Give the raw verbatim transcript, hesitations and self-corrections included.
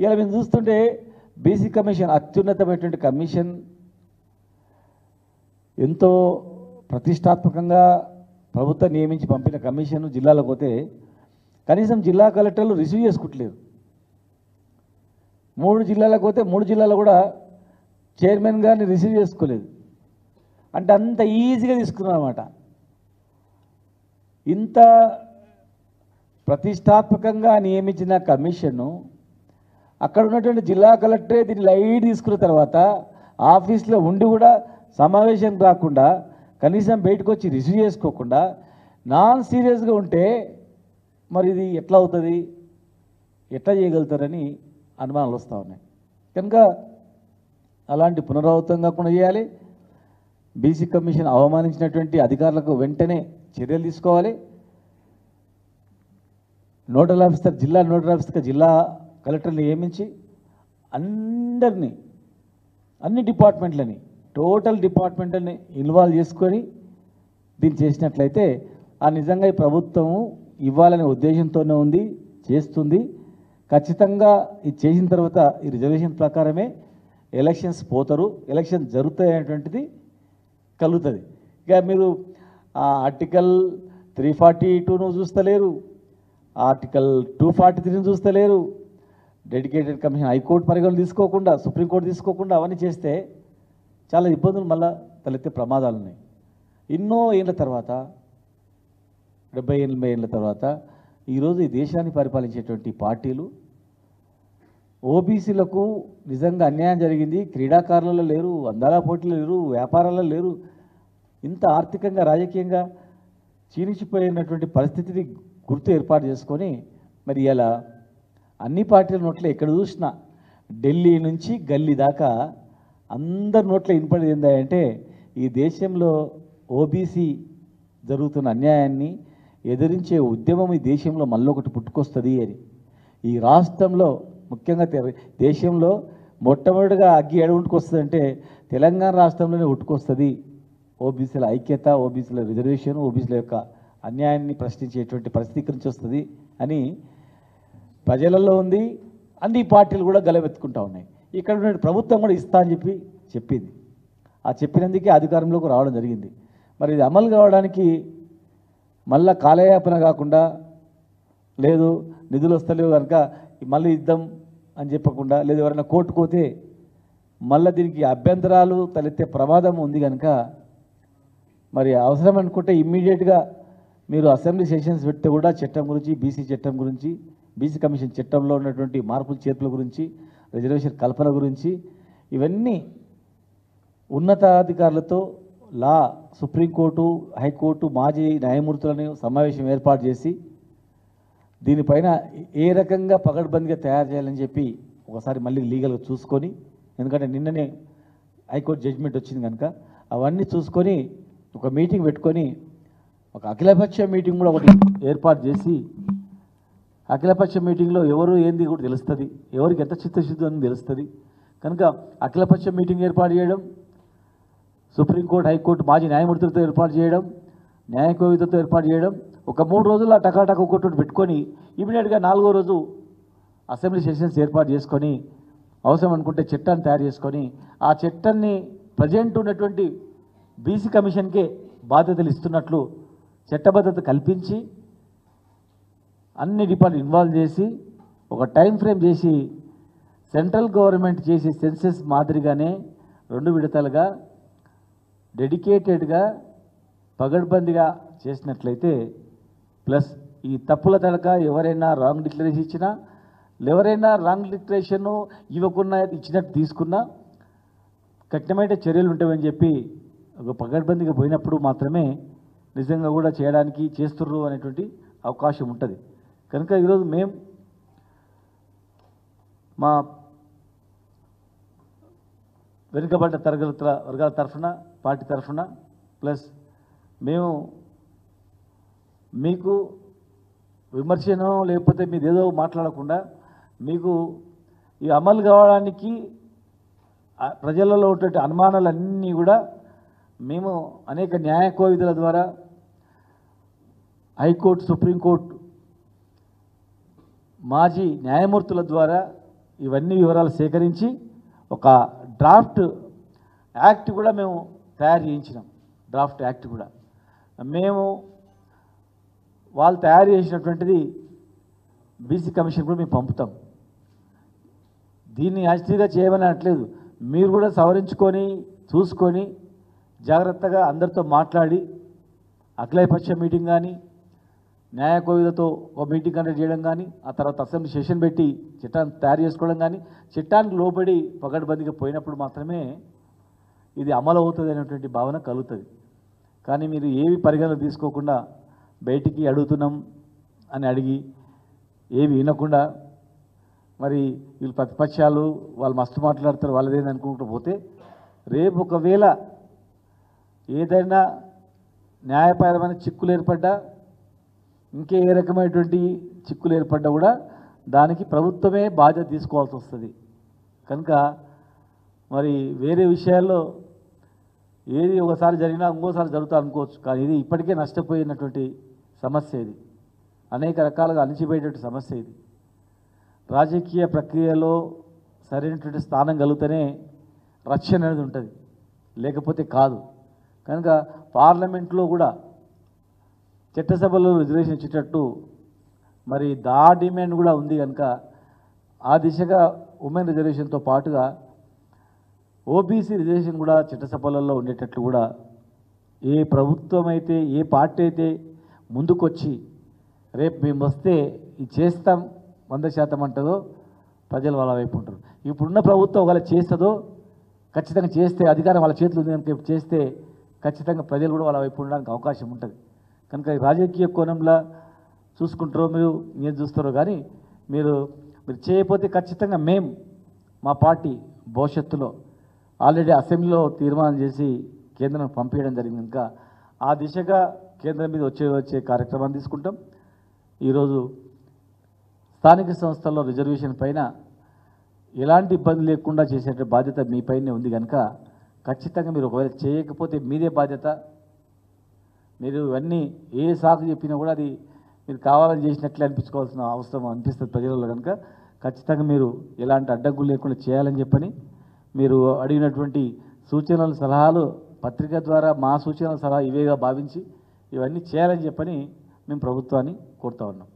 ఇలా మేము చూస్తుంటే బీసీ కమిషన్ అత్యున్నతమైనటువంటి కమిషన్ ఎంతో ప్రతిష్టాత్మకంగా ప్రభుత్వం నియమించి పంపిన కమిషన్ జిల్లాలకు పోతే కనీసం జిల్లా కలెక్టర్లు రిసీవ్ చేసుకుంటలేరు. మూడు జిల్లాలకు పోతే మూడు జిల్లాలో కూడా చైర్మన్ గారిని రిసీవ్ చేసుకోలేదు. అంటే అంత ఈజీగా తీసుకున్నారు అన్నమాట. ఇంత ప్రతిష్టాత్మకంగా నియమించిన కమిషన్ను అక్కడ ఉన్నటువంటి జిల్లా కలెక్టరే దీన్ని లైట్ తీసుకున్న తర్వాత ఆఫీస్లో ఉండి కూడా సమావేశం రాకుండా కనీసం బయటకు వచ్చి రిసీవ్ చేసుకోకుండా నాన్ సీరియస్గా ఉంటే మరి ఇది ఎట్లా అవుతుంది, ఎట్లా చేయగలుగుతారని అనుమానాలు వస్తూ ఉన్నాయి. కనుక అలాంటి పునరావృతం కాకుండా చేయాలి. బీసీ కమిషన్ అవమానించినటువంటి అధికారులకు వెంటనే చర్యలు తీసుకోవాలి. నోడల్ ఆఫీసర్ జిల్లా నోడల్ ఆఫీసర్గా జిల్లా కలెక్టర్ని నియమించి అందరినీ అన్ని డిపార్ట్మెంట్లని టోటల్ డిపార్ట్మెంట్ని ఇన్వాల్వ్ చేసుకొని దీన్ని చేసినట్లయితే ఆ నిజంగా ఈ ప్రభుత్వం ఇవ్వాలనే ఉద్దేశంతోనే ఉంది, చేస్తుంది. ఖచ్చితంగా ఇది చేసిన తర్వాత ఈ రిజర్వేషన్ ప్రకారమే ఎలక్షన్స్ పోతారు, ఎలక్షన్ జరుగుతాయి అనేటువంటిది కలుగుతుంది. ఇక మీరు ఆర్టికల్ త్రీ ఫార్టీ టూను చూస్తలేరు, ఆర్టికల్ టూ ఫార్టీ త్రీని చూస్తలేరు. డెడికేటెడ్ కమిషన్ హైకోర్టు పరిగణలు తీసుకోకుండా సుప్రీంకోర్టు తీసుకోకుండా అవన్నీ చేస్తే చాలా ఇబ్బందులు మళ్ళీ తలెత్తే ప్రమాదాలు ఉన్నాయి. ఎన్నో ఏళ్ళ తర్వాత డెబ్బై ఎనభై ఏళ్ళ తర్వాత ఈరోజు ఈ దేశాన్ని పరిపాలించేటువంటి పార్టీలు ఓబీసీలకు నిజంగా అన్యాయం జరిగింది, క్రీడాకారులలో లేరు, అందాల పోటీలు లేరు, వ్యాపారాలలో లేరు, ఇంత ఆర్థికంగా రాజకీయంగా క్షీణించిపోయినటువంటి పరిస్థితిని గుర్తు ఏర్పాటు చేసుకొని మరి ఇలా అన్ని పార్టీల నోట్లో ఎక్కడ చూసినా ఢిల్లీ నుంచి గల్లీ దాకా అందరి నోట్లో వినపడేది ఏంటంటే ఈ దేశంలో ఓబీసీ జరుగుతున్న అన్యాయాన్ని ఎదిరించే ఉద్యమం ఈ దేశంలో మళ్ళొకటి పుట్టుకొస్తుంది అని. ఈ రాష్ట్రంలో ముఖ్యంగా దేశంలో మొట్టమొదటిగా అగ్గి ఎడవుంటుకు వస్తుందంటే తెలంగాణ రాష్ట్రంలోనే ఉట్టుకొస్తుంది. ఓబీసీల ఐక్యత, ఓబీసీల రిజర్వేషన్, ఓబీసీల యొక్క అన్యాయాన్ని ప్రశ్నించేటువంటి పరిస్థితి ఇక్కడి నుంచి వస్తుంది అని ప్రజలలో ఉంది. అన్ని పార్టీలు కూడా గలవెత్తుకుంటూ ఉన్నాయి. ఇక్కడ ఉన్న ప్రభుత్వం కూడా ఇస్తా అని చెప్పి చెప్పింది. ఆ చెప్పినందుకే అధికారంలోకి రావడం జరిగింది. మరి ఇది అమలు కావడానికి మళ్ళా కాలయాపన కాకుండా లేదు నిధులు వస్తలేవు కనుక మళ్ళీ ఇద్దాం అని చెప్పకుండా, లేదు ఎవరైనా కోర్టుకు పోతే మళ్ళీ దీనికి అభ్యంతరాలు తలెత్తే ప్రమాదం ఉంది కనుక మరి అవసరం అనుకుంటే ఇమ్మీడియట్గా మీరు అసెంబ్లీ సెషన్స్ పెడితే కూడా చట్టం గురించి, బీసీ చట్టం గురించి, బీసీ కమిషన్ చట్టంలో ఉన్నటువంటి మార్పుల చేర్పుల గురించి, రిజర్వేషన్ కల్పన గురించి ఇవన్నీ ఉన్నతాధికారులతో లా సుప్రీంకోర్టు, హైకోర్టు మాజీ న్యాయమూర్తులను సమావేశం ఏర్పాటు చేసి దీనిపైన ఏ రకంగా పగడ్బందీగా తయారు చేయాలని చెప్పి ఒకసారి మళ్ళీ లీగల్గా చూసుకొని, ఎందుకంటే నిన్ననే హైకోర్టు జడ్జిమెంట్ వచ్చింది కనుక అవన్నీ చూసుకొని ఒక మీటింగ్ పెట్టుకొని ఒక అఖిలపక్ష మీటింగ్ కూడా ఒకటి ఏర్పాటు చేసి అఖిలపక్ష మీటింగ్లో ఎవరు ఏంది కూడా తెలుస్తుంది, ఎవరికి ఎంత చిత్తశుద్ధి అని తెలుస్తుంది. కనుక అఖిలపక్ష మీటింగ్ ఏర్పాటు చేయడం, సుప్రీంకోర్టు, హైకోర్టు మాజీ న్యాయమూర్తులతో ఏర్పాటు చేయడం, న్యాయ కోవిదతో ఏర్పాటు చేయడం, ఒక మూడు రోజుల్లో టకాటక ఒక్కొక్కటి పెట్టుకొని ఇమీడియట్గా నాలుగో రోజు అసెంబ్లీ సెషన్స్ ఏర్పాటు చేసుకొని అవసరం అనుకుంటే చట్టాన్ని తయారు చేసుకొని ఆ చట్టాన్ని ప్రజెంట్ ఉన్నటువంటి బీసీ కమిషన్కే బాధ్యతలు ఇస్తున్నట్లు చట్టబద్ధత కల్పించి అన్ని డిపార్ట్మెంట్ ఇన్వాల్వ్ చేసి ఒక టైం ఫ్రేమ్ చేసి సెంట్రల్ గవర్నమెంట్ చేసే సెన్సెస్ మాదిరిగానే రెండు విడతలుగా డెడికేటెడ్గా పగడ్బందీగా చేసినట్లయితే, ప్లస్ ఈ తప్పుల తడక ఎవరైనా రాంగ్ డిక్లరేషన్ ఇచ్చినా, ఎవరైనా రాంగ్ డిక్లరేషన్ ఇవ్వకుండా ఇచ్చినట్టు తీసుకున్నా కఠినమైన చర్యలు ఉంటాయని చెప్పి ఒక పగడ్బందీగా పోయినప్పుడు మాత్రమే నిజంగా కూడా చేయడానికి చేస్తుర్రు అనేటువంటి అవకాశం ఉంటుంది. కనుక ఈరోజు మేము మా వెనుకబడ్డ తరగతుల వర్గాల తరఫున, పార్టీ తరఫున, ప్లస్ మేము మీకు విమర్శనో లేకపోతే మీది ఏదో మాట్లాడకుండా మీకు ఈ అమలు కావడానికి ప్రజలలో ఉన్నటువంటి అనుమానాలన్నీ కూడా మేము అనేక న్యాయ కోవిదుల ద్వారా, హైకోర్టు, సుప్రీంకోర్టు మాజీ న్యాయమూర్తుల ద్వారా ఇవన్నీ వివరాలు సేకరించి ఒక డ్రాఫ్ట్ యాక్ట్ కూడా మేము తయారు చేయించినాం. డ్రాఫ్ట్ యాక్ట్ కూడా మేము వాళ్ళు తయారు చేసినటువంటిది బీసీ కమిషన్ కూడా మేము పంపుతాం. దీన్ని యాక్చువల్గా చేయమని అనట్లేదు, మీరు కూడా సవరించుకొని చూసుకొని జాగ్రత్తగా అందరితో మాట్లాడి అఖిలపక్ష మీటింగ్ కానీ న్యాయ కోవిదతో ఒక మీటింగ్ కండక్ట్ చేయడం కానీ ఆ తర్వాత అసెంబ్లీ సెషన్ పెట్టి చట్టాన్ని తయారు చేసుకోవడం కానీ చట్టానికి లోబడి పగడ్బందీగా పోయినప్పుడు మాత్రమే ఇది అమలు అవుతుంది అనేటువంటి భావన కలుగుతుంది. కానీ మీరు ఏవి పరిగణన తీసుకోకుండా బయటికి అడుగుతున్నాం అని అడిగి ఏవి వినకుండా మరి వీళ్ళు ప్రతిపక్షాలు వాళ్ళు మస్తు మాట్లాడతారు వాళ్ళదేని అనుకుంటూ పోతే రేపు ఒకవేళ ఏదైనా న్యాయపరమైన చిక్కులు ఏర్పడ్డా ఇంకే ఏ రకమైనటువంటి చిక్కులు ఏర్పడ్డా కూడా దానికి ప్రభుత్వమే బాధ్యత తీసుకోవాల్సి వస్తుంది. కనుక మరి వేరే విషయాల్లో ఏది ఒకసారి జరిగినా ఇంకోసారి జరుగుతా అనుకోవచ్చు, కానీ ఇది ఇప్పటికే నష్టపోయినటువంటి సమస్య, ఇది అనేక రకాలుగా అణిచిపోయేటువంటి సమస్య. ఇది రాజకీయ ప్రక్రియలో సరైనటువంటి స్థానం కలిగితేనే రక్షణ అనేది ఉంటుంది, లేకపోతే కాదు. కనుక పార్లమెంట్లో కూడా చట్టసభలో రిజర్వేషన్ ఇచ్చేటట్టు మరి దా డిమాండ్ కూడా ఉంది. కనుక ఆ దిశగా ఉమెన్ రిజర్వేషన్తో పాటుగా ఓబీసీ రిజర్వేషన్ కూడా చట్టసభలలో ఉండేటట్లు కూడా ఏ ప్రభుత్వం అయితే ఏ పార్టీ అయితే ముందుకొచ్చి రేపు మేము వస్తే ఇది చేస్తాం వంద శాతం అంటుందో ప్రజలు వాళ్ళ వైపు ఉంటారు. ఇప్పుడున్న ప్రభుత్వం ఒకవేళ చేస్తుందో ఖచ్చితంగా చేస్తే అధికారం వాళ్ళ చేతులు ఉంది కనుక చేస్తే ఖచ్చితంగా ప్రజలు కూడా వాళ్ళ వైపు ఉండడానికి అవకాశం ఉంటుంది. కనుక రాజకీయ కోణంలో చూసుకుంటారో మీరు ఏం చూస్తారో కానీ మీరు మీరు చేయకపోతే ఖచ్చితంగా మేము మా పార్టీ భవిష్యత్తులో ఆల్రెడీ అసెంబ్లీలో తీర్మానం చేసి కేంద్రం పంపించడం జరిగింది. కనుక ఆ దిశగా కేంద్రం మీద వచ్చే వచ్చే కార్యక్రమాన్ని తీసుకుంటాం. ఈరోజు స్థానిక సంస్థల్లో రిజర్వేషన్ పైన ఎలాంటి ఇబ్బంది లేకుండా చేసే బాధ్యత మీ పైనే ఉంది. కనుక ఖచ్చితంగా మీరు ఒకవేళ చేయకపోతే మీదే బాధ్యత. మీరు ఇవన్నీ ఏ సాకు చెప్పినా కూడా అది మీరు కావాలని చేసినట్లే అనిపించుకోవాల్సిన అవసరం అనిపిస్తుంది ప్రజలలో. కనుక ఖచ్చితంగా మీరు ఎలాంటి అడ్డంకులు లేకుండా చేయాలని చెప్పని మీరు అడిగినటువంటి సూచనలు సలహాలు పత్రిక ద్వారా మా సూచనల సలహా ఇవేగా భావించి ఇవన్నీ చేయాలని చెప్పని మేము ప్రభుత్వాన్ని కోరుతా ఉన్నాం.